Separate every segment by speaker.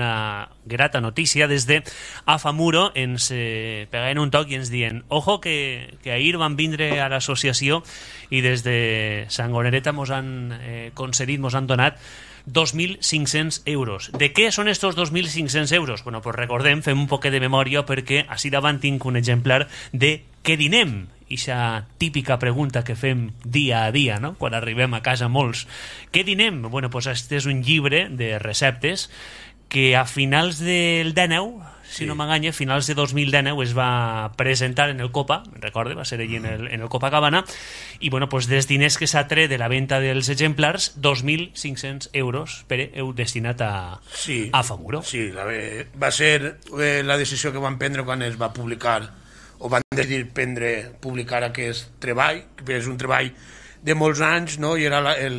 Speaker 1: una grata notícia. Des de Afamuro ens pegaven un toc i ens diuen ojo que ahir van vindre a l'associació i des de Sangonereta mos han concedit, mos han donat 2.500 euros. De què són estos 2.500 euros? Bueno, pues recordem, fem un poquet de memòria perquè així davant tinc un exemplar de què dinem. Ixa típica pregunta que fem dia a dia, no? Quan arribem a casa molts. Què dinem? Bueno, pues este és un llibre de receptes que a finals del 19, si no m'enganya, a finals de 2019 es va presentar en el Copa, recorde, va ser allí en el Copacabana, i bueno, pues dels diners que s'ha tret de la venda dels exemplars, 2.500 euros, Pere, heu destinat a Afamuro.
Speaker 2: Sí, va ser la decisió que van prendre quan es va publicar, o van decidir publicar aquest treball, que és un treball de molts anys, no? I era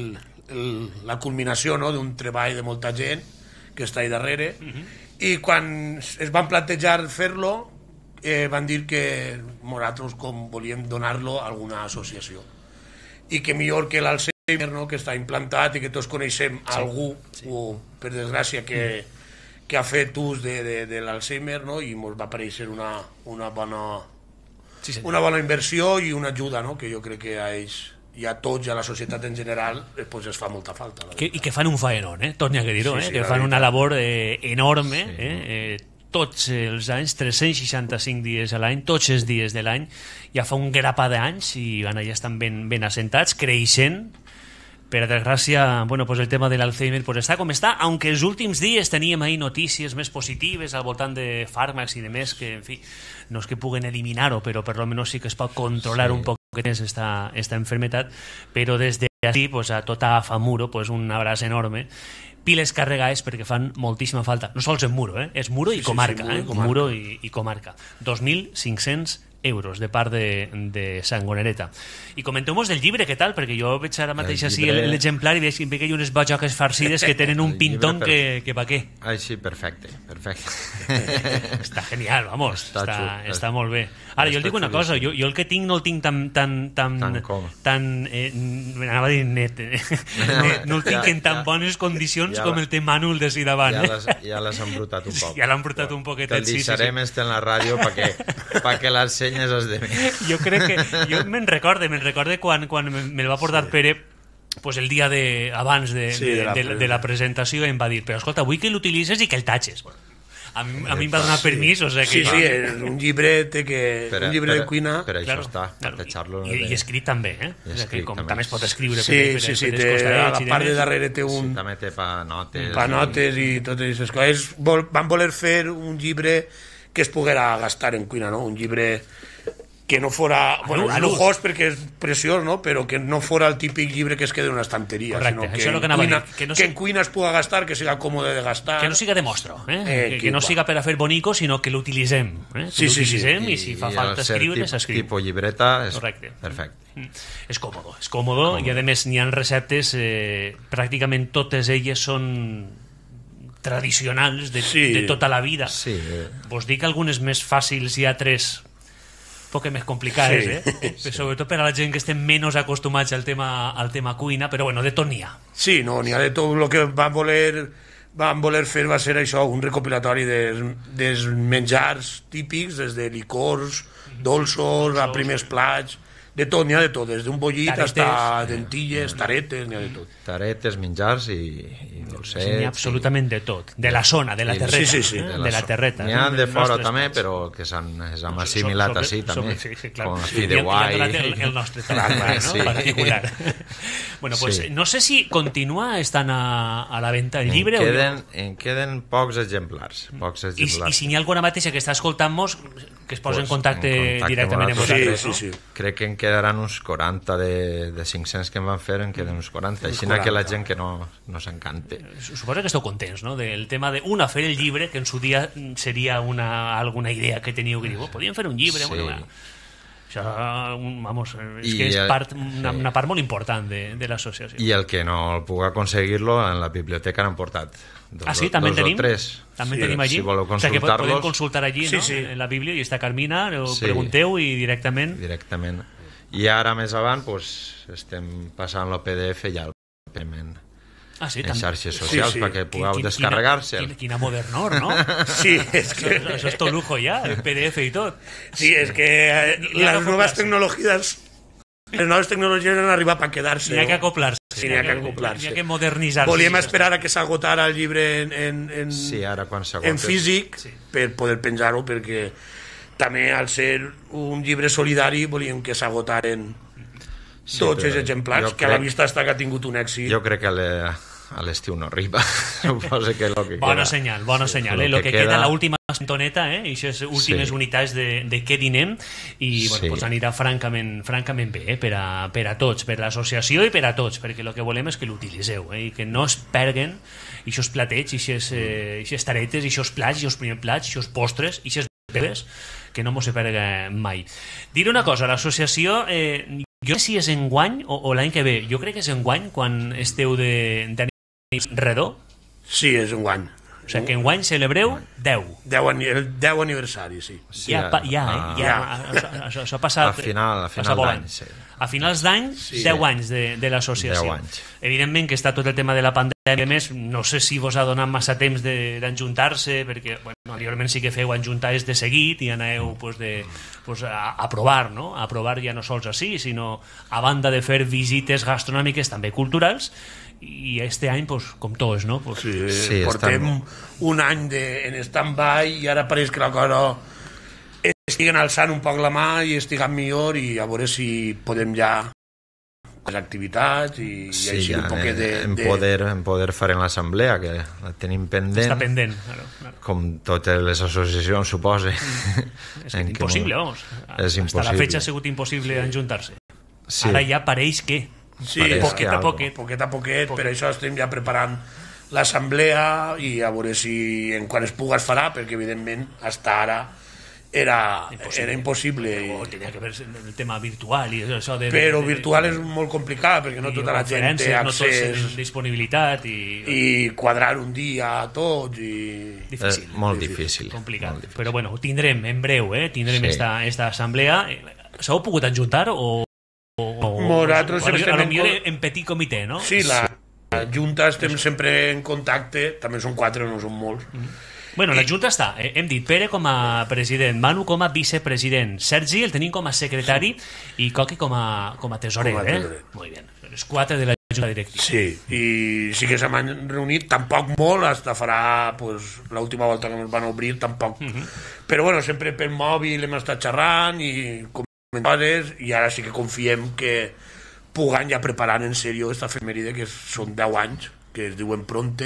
Speaker 2: la culminació, no? D'un treball de molta gent que està ahí darrere, i quan es van plantejar fer-lo van dir que nosaltres com volíem donar-lo a alguna associació i que millor que l'Alzheimer, no? Que està implantat i que tots coneixem algú, o per desgràcia que ha fet ús de l'Alzheimer, no? I ens va parèixer una bona inversió i una ajuda, no? Que jo crec que a ells i a tots, a la societat en general, pues es fa molta falta.
Speaker 1: I que fan un faenón, torni a dir-ho, que fan una labor enorme, tots els anys, 365 dies a l'any, tots els dies de l'any, ja fa un grapa d'anys i allà estan ben assentats, creixent. Per desgràcia, bueno, pues el tema de l'Alzheimer pues està com està, aunque els últims dies teníem ahí notícies més positives al voltant de fàrmacs i de més, que, en fi, no és que puguen eliminar-ho, però per almenys sí que es pot controlar un poc més esta enfermedad, però des d'aquí pues, a tota Afamuro pues, un abraç enorme, piles carregades perquè fan moltíssima falta, no sols en Muro, és Muro i comarca, Muro i comarca. 2.500 euros de part de Sangonereta. I comenteu-nos del llibre, què tal? Perquè jo veig ara mateix així l'exemplar i veig que hi ha unes bajoques farcides que tenen un pintón que pa què.
Speaker 3: Ai, sí, perfecte.
Speaker 1: Està genial, vamos, està molt bé. Ara, jo el dic una cosa, jo el que tinc no el tinc tan anava a dir net, no el tinc en tan bones condicions com el té Manu el de si davant.
Speaker 3: Ja l'has embrutat un poc.
Speaker 1: Ja l'ha embrutat un poquet.
Speaker 3: Te'l deixarem en la ràdio perquè l'ensenyes els de més.
Speaker 1: Jo crec que, jo me'n recorde quan me'l va portar Pere pues el dia abans de la presentació em va dir, però escolta, vull que l'utilitzes i que el tatxes. A mi em va donar permís, o sigui que...
Speaker 2: Sí, és un llibre de cuina...
Speaker 3: Per això està, per tatxar-lo.
Speaker 1: I escrit també, també es pot escriure.
Speaker 2: Sí, a la part de darrere té un...
Speaker 3: També té panotes.
Speaker 2: Panotes i totes aquestes coses. Van voler fer un llibre que es poguera gastar en cuina, no? Un llibre que no fora... Bueno, lujós perquè és preciós, no? Però que no fora el típic llibre que es queda en una estanteria.
Speaker 1: Correcte,
Speaker 2: això és el que anava a dir. Que en cuina es puga gastar, que siga còmode de gastar.
Speaker 1: Que no siga de mostro, que no siga per a fer bonico, sinó que l'utilitzem.
Speaker 2: Sí.
Speaker 1: I si fa falta escriure, s'escriu.
Speaker 3: Tipo llibreta és perfecte.
Speaker 1: És còmodo, i a més n'hi ha receptes, pràcticament totes elles són tradicionals de tota la vida. Vos dic algunes més fàcils i altres poc més complicades, sobretot per a la gent que estem menys acostumats al tema cuina, però bueno, de tot n'hi ha.
Speaker 2: Sí, no, n'hi ha de tot. El que van voler fer va ser això, un recopilatori dels menjars típics, des de licors, dolços, a primers plats, de tot, n'hi ha de tot, des d'un bollit a dentilles, taretes, n'hi ha de tot.
Speaker 3: Taretes, menjars i dolcets.
Speaker 1: N'hi ha absolutament de tot, de la zona, de la terreta.
Speaker 2: Sí,
Speaker 1: de la terreta.
Speaker 3: N'hi ha de fora també, però que s'han assimilat així també, com a fi de guai.
Speaker 1: El nostre treball particular. Bueno, pues no sé si continua estant a la venda el llibre o no.
Speaker 3: En queden pocs exemplars.
Speaker 1: I si n'hi ha alguna mateixa que està escoltant-nos, que es posa en contacte directament amb vosaltres.
Speaker 2: Sí.
Speaker 3: Crec que en quedaran uns 40 de 500 que em van fer, en queden uns 40, així que la gent que no s'encante.
Speaker 1: Suposo que esteu contents, no?, del tema de fer el llibre, que en su dia seria alguna idea que teníeu que dir, podíem fer un llibre, això, vamos, és que és una part molt important de l'associació.
Speaker 3: I el que no el puc aconseguir-lo, en la biblioteca n'han portat
Speaker 1: sí, també en tenim?
Speaker 3: També
Speaker 1: tenim allí?
Speaker 3: Si voleu consultar-los...
Speaker 1: Podem consultar allí, no? En la Bíblia, i està Carmina, pregunteu i directament...
Speaker 3: I ara, més avant, estem passant el PDF ja al pagament. en xarxes socials perquè pugueu descarregar-se.
Speaker 1: Quina modernor, no?
Speaker 2: Sí, és que...
Speaker 1: Això és tot lujo ja, el PDF i tot.
Speaker 2: Sí, és que les noves tecnologies han arribat per quedar-se.
Speaker 1: N'hi ha que acoplar-se.
Speaker 2: Sí, n'hi ha que acoplar-se.
Speaker 1: N'hi ha que modernitzar-se.
Speaker 2: Volíem esperar a que s'agotara el llibre en físic per poder penjar-ho, perquè també al ser un llibre solidari volíem que s'agotaren tots els exemplars, que a la vista està que ha tingut un èxit.
Speaker 3: Jo crec que a l'estiu no arriba. Suposo que lo que
Speaker 1: bona
Speaker 3: queda...
Speaker 1: senyal, bona senyal. Lo que queda l'última sintoneta, i aquestes últimes unitats de què dinem, i bueno, pues anirà francament bé, per a tots, per l'associació i per a tots, perquè el que volem és que l'utilitzeu, i que no es perguen aquests platets, aquestes taretes, aquests plats, aquests primers plats, aquests postres, aquestes beves, que no mos se perga mai. Diré una cosa, l'associació... jo no sé si és enguany o l'any que ve. Jo crec que és enguany quan esteu d'aniversari redó.
Speaker 2: Sí, és enguany.
Speaker 1: O sigui que enguany celebreu 10.
Speaker 2: El 10 aniversari, sí.
Speaker 1: Això ha passat
Speaker 3: a final d'any, sí.
Speaker 1: A finals d'any, 10 anys de l'associació. Evidentment que està tot el tema de la pandèmia, més, no sé si vos ha donat massa temps d'enjuntar-se, perquè anteriorment sí que feu enjuntades de seguit i aneu a provar, no? A provar ja no sols així, sinó a banda de fer visites gastronòmiques també culturals, i este any, com tots, no?
Speaker 2: Sí, portem un any en stand-by i ara pareix que la cosa estiguen alçant un poc la mà i estiguen millor, i a veure si podem ja les activitats i així un poquet
Speaker 3: en poder farem l'assemblea, que la tenim pendent.
Speaker 1: Està pendent, claro.
Speaker 3: Com totes les associacions, suposa.
Speaker 1: És impossible, vamos.
Speaker 3: Hasta
Speaker 1: la fecha ha sigut impossible enjuntar-se. Ara ja pareix que...
Speaker 2: Sí, poquet a poquet, per això estem ja preparant l'assemblea i a veure si quan es pugui es farà, perquè evidentment fins ara era impossible.
Speaker 1: Tenia que ver el tema virtual i això
Speaker 2: però virtual és molt complicat perquè no tota la gent té accés,
Speaker 1: disponibilitat
Speaker 2: i quadrar un dia a tots
Speaker 3: molt difícil,
Speaker 1: complicat. Però bueno, tindrem en breu tindrem esta assemblea. S'heu pogut adjuntar o
Speaker 2: nosaltres
Speaker 1: en petit comitè, no?
Speaker 2: Sí, la Junta estem sempre en contacte, també són 4, no són molts.
Speaker 1: Bueno, la Junta està, hem dit Pere com a president, Manu com a vicepresident, Sergi el tenim com a secretari i Coqui com a tesorer, Molt bé, els 4 de la Junta directiva.
Speaker 2: Sí, i sí que s'han reunit, tampoc molt, hasta farà l'última volta que ens van obrir, tampoc. Però bueno, sempre per mòbil hem estat xerrant i coses, i ara sí que confiem que puguen ja preparant en sèrio esta efemèride, que són 10 anys, que es diuen pronte,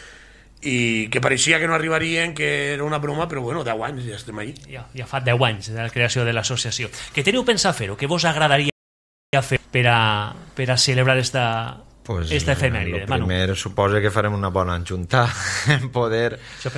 Speaker 2: i que pareixia que no arribarien, que era una broma, però bueno, 10 anys ja estem ahí.
Speaker 1: Ja fa 10 anys de la creació de l'associació. Què teniu pensat fer-ho? Què vos agradaria fer per a celebrar esta efemèride?
Speaker 3: El primer suposa que farem una bona enjuntar en poder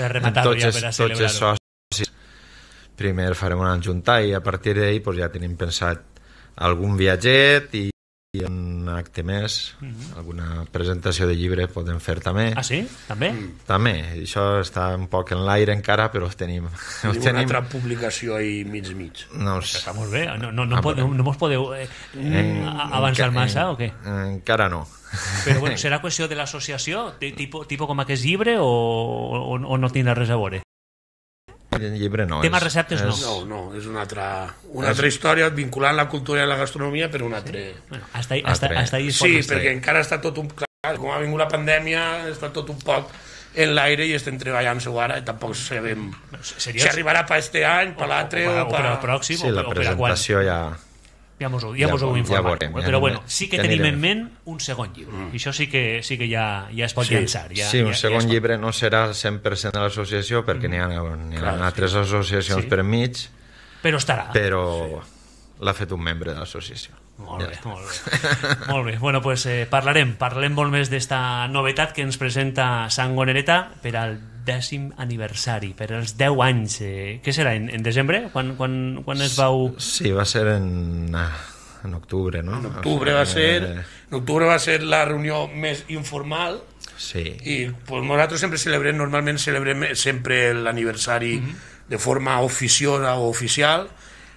Speaker 3: tots els socis. Primer farem una enjuntar i a partir d'ahí ja tenim pensat algun viatget i un acte més, alguna presentació de llibre podem fer també.
Speaker 1: Ah, sí? També?
Speaker 3: També, això està un poc en l'aire encara, però ho tenim.
Speaker 2: Una altra publicació ahí mig.
Speaker 1: Està molt bé, no mos podeu avançar massa o què?
Speaker 3: Encara no.
Speaker 1: Però bueno, serà qüestió de l'associació, tipus com aquest llibre, o no tindrà res a veure?
Speaker 3: El llibre no.
Speaker 1: Tema receptes no.
Speaker 2: No, és una altra història vinculant la cultura i la gastronomia per un altre...
Speaker 1: Bueno, hasta ahí
Speaker 2: sí, perquè encara està tot un... Clar, com ha vingut la pandèmia, està tot un poc en l'aire i estem treballant-ho ara i tampoc sabem si arribarà per este any, per l'altre o per al
Speaker 1: pròxim.
Speaker 3: Sí, la presentació
Speaker 1: ja mos ho informarem. Però bueno, sí que tenim en ment un segon llibre. I això sí que ja es pot llançar.
Speaker 3: Sí, un segon llibre no serà el 100% de l'associació perquè n'hi ha altres associacions per mig,
Speaker 1: però estarà.
Speaker 3: Però l'ha fet un membre de l'associació.
Speaker 1: Molt bé. Bueno, pues parlarem molt més d'esta novetat que ens presenta Sangonereta per al 10è aniversari, per als 10 anys. Què serà, en desembre? Quan es vau...
Speaker 3: Sí, va ser en octubre, no?
Speaker 2: En octubre va ser la reunió més informal.
Speaker 3: Sí.
Speaker 2: I pues, nosaltres normalment celebrem sempre l'aniversari de forma oficiosa o oficial,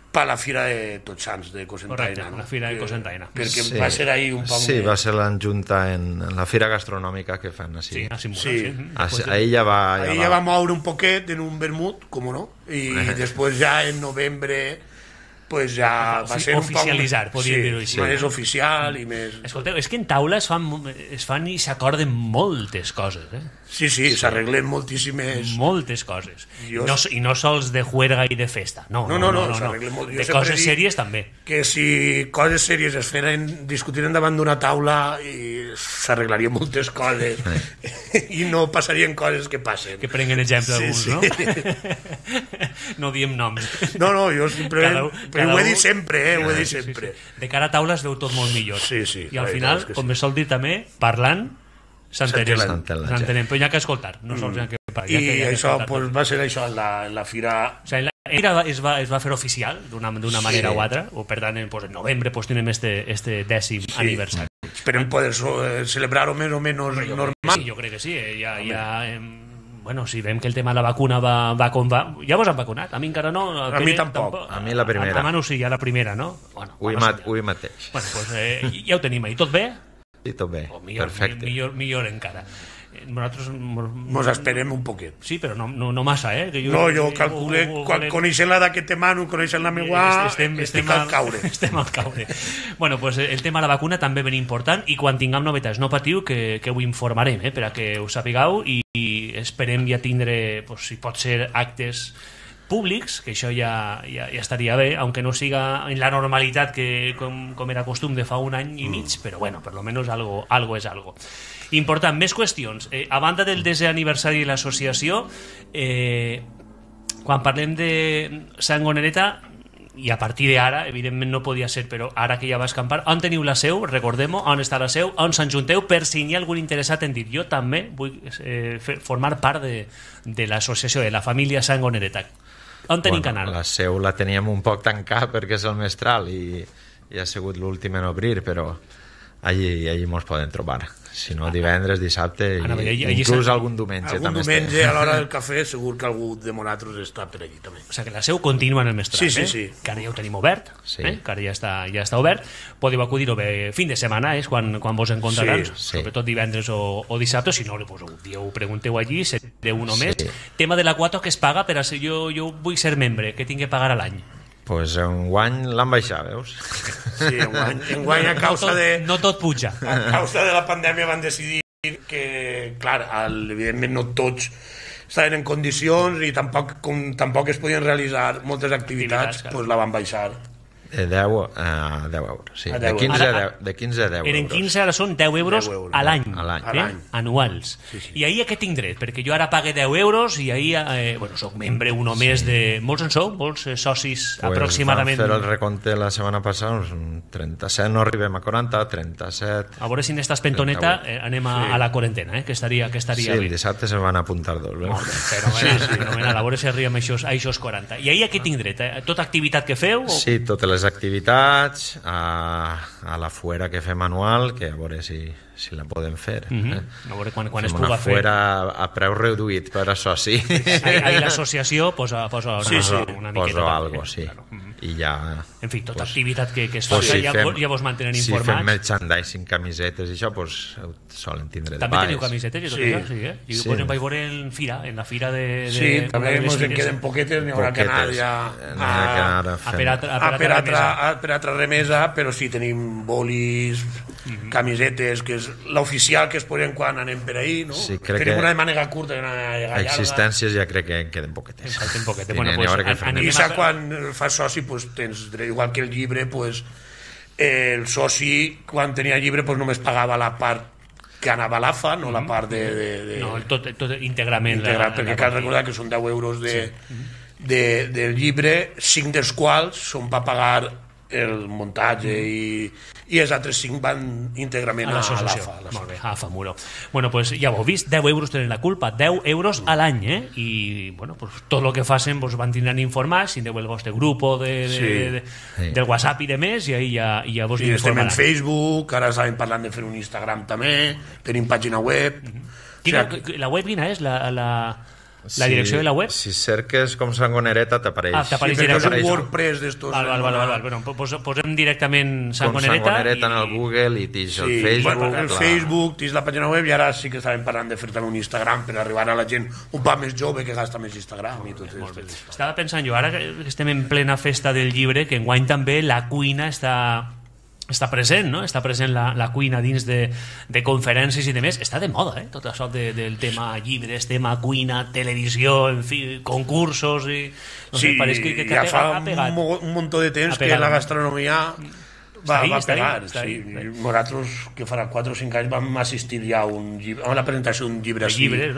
Speaker 2: per la Fira de Tots Sants de Cocentaina.
Speaker 1: Correcte, la Fira de Cocentaina.
Speaker 2: Perquè va ser ahí un poc...
Speaker 3: Sí, va ser l'enjunta en la Fira Gastronòmica que fan així.
Speaker 1: Sí, a Simona.
Speaker 3: Ahí ja va...
Speaker 2: Ahí ja va moure un poquet en un vermut, com no, i després ja en novembre pues ja va ser
Speaker 1: oficialitzar, podríem dir-ho així.
Speaker 2: Més oficial i més...
Speaker 1: Escolteu, és que en taula es fan i s'acorden moltes coses,
Speaker 2: Sí, s'arreglen moltíssimes...
Speaker 1: Moltes coses. I no sols de juerga i de festa. No.
Speaker 2: S'arreglen molt.
Speaker 1: De coses sèries també.
Speaker 2: Que si coses sèries es discutiren davant d'una taula i s'arreglarien moltes coses i no passarien coses que passen.
Speaker 1: Que prenguen exemple alguns, no? No diem noms.
Speaker 2: No, jo simplement... Però ho he dit sempre, ho he dit sempre.
Speaker 1: De cara a taula es veu tot molt millor.
Speaker 2: Sí.
Speaker 1: I al final, com es sol dir també, parlant, s'entenem. Però hi ha que escoltar. No sols hi ha que parlar.
Speaker 2: I això va ser això en la Fira...
Speaker 1: O sigui, la Fira es va fer oficial d'una manera o altra, o per tant en novembre tenim este 10è aniversari.
Speaker 2: Esperem poder celebrar-ho més o menys normal.
Speaker 1: Sí, jo crec que sí. Bueno, si vem que el tema de la vacuna va com va... Ja vos han vacunat? A mi encara no.
Speaker 2: A mi tampoc.
Speaker 3: A mi la primera.
Speaker 1: A Manu sí, ja la primera, no?
Speaker 3: Avui mateix.
Speaker 1: Bueno, pues ja ho tenim ahí. Tot bé?
Speaker 3: Sí, tot bé. Perfecte.
Speaker 1: Millor encara. Nosaltres...
Speaker 2: Mos esperem un poquet.
Speaker 1: Sí, però no massa,
Speaker 2: jo calcule, quan coneixent la d'aquest Manu, coneixent la meua, estem al caure.
Speaker 1: Estem al caure. Bueno, pues el tema de la vacuna també ben important, i quan tinguem novetats, no patiu, que ho informarem, per a que ho sapigueu, i esperem ja tindre, si pot ser, actes públics, que això ja estaria bé, aunque no siga en la normalitat que com era costum de fa un any i mig, però bueno, per lo menos algo és algo. Important, més qüestions. A banda del 10è aniversari de l'associació, quan parlem de Sangonereta, i a partir d'ara, evidentment no podia ser, però ara que ja va escampar, on teniu la seu? Recordem-ho, on està la seu, on s'enjunteu, per si hi ha algun interessat en dir, jo també vull formar part de l'associació, de la família Sangonereta. On tenim canal?
Speaker 3: La seu la teníem un poc tancat perquè és el mestral i ha sigut l'últim en obrir, però allí mos poden trobar. Si no, divendres, dissabte, inclús algun diumenge.
Speaker 2: Algun diumenge a l'hora del cafè segur que algú de nosaltres està per allí també.
Speaker 1: O sigui que la seu continua en el mestral,
Speaker 2: sí.
Speaker 1: Que ara ja ho tenim obert, que ara ja està obert. Podeu acudir-ho bé fin de setmana, és quan vos encontraran, sobretot divendres o dissabte, si no, ho pregunteu allí, sereu un o més. Tema de la quota que es paga, per a ser jo vull ser membre, què tinc que pagar a l'any?
Speaker 3: Pues enguany l'han baixat, veus?
Speaker 2: Sí, enguany a causa de...
Speaker 1: No tot puja.
Speaker 2: A causa de la pandèmia van decidir que, clar, evidentment no tots estaven en condicions i tampoc es podien realitzar moltes activitats, doncs la van baixar.
Speaker 3: De 10 a 10 euros, sí. De 15 a 10 euros.
Speaker 1: En 15 ara són 10 euros a l'any, anuals.
Speaker 2: Sí.
Speaker 1: I ahir què tinc dret? Perquè jo ara pague 10 euros i ahir, soc membre un o més de... Molts en sou? Molts socis aproximadament?
Speaker 3: Vam fer el recompte la setmana passada, uns 37, no arribem a 40, 37...
Speaker 1: A veure si n'estàs pentoneta anem a la quarantena, que estaria bé.
Speaker 3: Sí, el dissabte se van apuntar dos, veus?
Speaker 1: Fenomenal, a veure si arribem a aquests 40. I ahir què tinc dret? Tota activitat que feu?
Speaker 3: Sí, totes les activitats, a la fuera que fem anual, que a veure si la podem fer.
Speaker 1: A veure quan es
Speaker 3: puga
Speaker 1: puga fer.
Speaker 3: Fem una fuera a preu reduït per a soci.
Speaker 1: Ahí l'associació posa una miqueta.
Speaker 3: Posa algo, sí. I ja...
Speaker 1: En fi, tota activitat que es fa, ja vos mantenen informats.
Speaker 3: Si fem merchandising, camisetes i això, doncs solen tindre
Speaker 1: també teniu camisetes i tot això? Sí. I vaig veure en la fira de...
Speaker 2: Sí, també ens en queden poquetes, n'hi haurà que anar ja per altra remesa, però sí, tenim bolis, camisetes, que és l'oficial que es posen quan anem per ahí, no?
Speaker 3: Sí,
Speaker 2: tenim una de mànega curta i una de llarga.
Speaker 3: Existències ja crec que en queden poquetes.
Speaker 1: En falten poquetes.
Speaker 2: I quan fas soci, tens dret, igual que el llibre, el soci, quan tenia llibre, només pagava la part que anava a l'AFA, no la part de...
Speaker 1: No, tot íntegrament.
Speaker 2: Perquè cal recordar que són 10 euros del llibre, 5 dels quals són per pagar el muntatge i els altres 5 van íntegrament a l'AFA.
Speaker 1: Molt bé, AFA Muro. Bueno, pues ja ho heu vist, 10 euros tenen la culpa, 10 euros a l'any, i bueno, pues tot el que facin vos van tindran informats, tindreu el vostre grup del WhatsApp i de més, i ahí ja vos informaran.
Speaker 2: Estem en Facebook, ara estàvem parlant de fer un Instagram també, tenim pàgina web.
Speaker 1: La web quina és? La direcció de la web?
Speaker 3: Si cerques com Sangonereta t'apareix.
Speaker 2: T'apareix directament. És un WordPress d'estos.
Speaker 1: Bueno, posem directament
Speaker 3: Sangonereta. Com Sangonereta en el Google i tens el Facebook.
Speaker 2: El Facebook, tens la pàgina web i ara sí que estàvem parlant de fer també un Instagram per arribar a la gent un poc més jove que gasta més Instagram i tot això.
Speaker 1: Estava pensant jo, ara que estem en plena festa del llibre, que enguany també la cuina està present, no? Està present la cuina dins de conferències i de més. Està de moda, tot això del tema llibres, tema cuina, televisió, en fi, concursos i...
Speaker 2: No sé, pareix que ja fa un munt de temps que la gastronomia va pegar. Nosaltres, que farà 4 o 5 anys, vam assistir ja a la presentació d'un llibre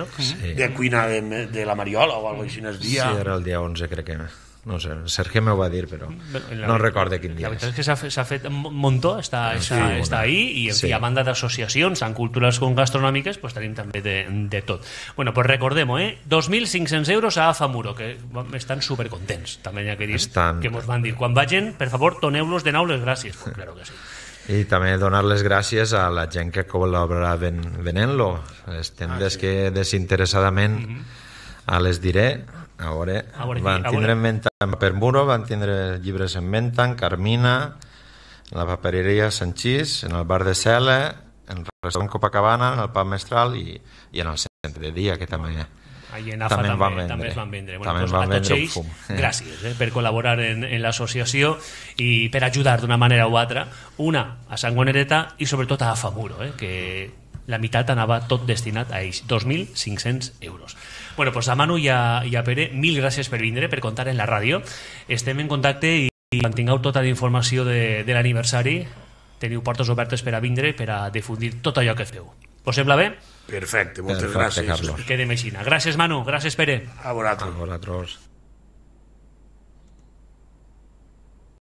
Speaker 2: de cuina de la Mariola o alguna cosa així.
Speaker 3: Sí, era el dia 11, crec que no sé, Sergio m'ho va dir, però no recordo quin dia.
Speaker 1: La veritat és que s'ha fet un muntó, està ahí, i en fi, a banda d'associacions tant culturals com gastronòmiques, pues tenim també de tot. Bueno, pues recordem-ho, 2.500 euros a Afamuro, que estan supercontents, també hi ha que dir, que mos van dir, quan vagin, per favor, doneu-los de nou les gràcies. Pues claro que sí.
Speaker 3: I també donar les gràcies a la gent que col·labora venent-lo, les tendes que desinteressadament les diré. A veure, van tindre en venda en Paper Muro, van tindre llibres en venda en Carmina, en la papereria Sanchís, en el bar de Cele, en el restaurant Copacabana, en el pub Mestral i en el centre de dia, que també
Speaker 1: també es van vendre. Bueno, pues a tots ells, gràcies per col·laborar en l'associació i per ajudar d'una manera o altra, una a Sangonereta i sobretot a Afamuro, que la meitat anava tot destinat a ells, 2.500 euros. Bueno, pues a Manu i a Pere, mil gràcies per vindre, per contar en la ràdio. Estem en contacte i mantingueu tota la informació de l'aniversari. Teniu portes obertes per a vindre, per a difundir tot allò que feu. Us sembla bé?
Speaker 2: Perfecte, moltes gràcies.
Speaker 1: Quedem així. Gràcies, Manu. Gràcies, Pere.
Speaker 2: A vosaltres.
Speaker 3: A vosaltres.